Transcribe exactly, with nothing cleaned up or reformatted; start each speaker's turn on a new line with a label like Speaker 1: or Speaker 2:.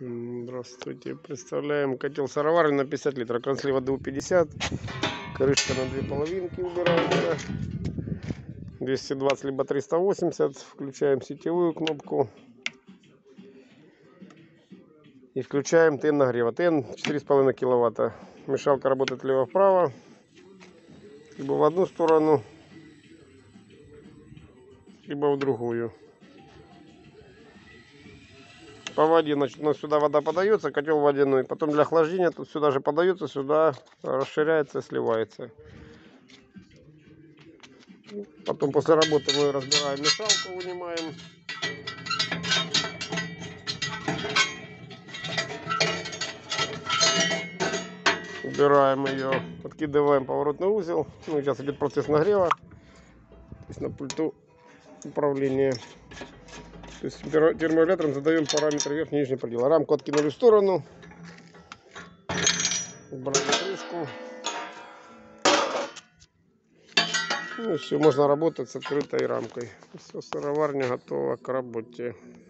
Speaker 1: Здравствуйте. Представляем котел сыроварный на пятьдесят литров. Консли воды у пятьдесят. Крышка на две половинки убирается. двести двадцать либо триста восемьдесят. Включаем сетевую кнопку. И включаем ТН нагрева. ТН четыре с половиной киловатта. Мешалка работает лево-вправо. Либо в одну сторону, либо в другую. По воде, значит, у нас сюда вода подается, котел водяной. Потом для охлаждения тут сюда же подается, сюда расширяется и сливается. Потом после работы мы разбираем мешалку, вынимаем. Убираем ее, подкидываем поворотный узел. Ну, сейчас идет процесс нагрева. То есть на пульту управления. То есть терморегулятором задаем параметры верхней и нижней предела. Рамку откинули в сторону. Убрали крышку. Ну и все, можно работать с открытой рамкой. Все, сыроварня готова к работе.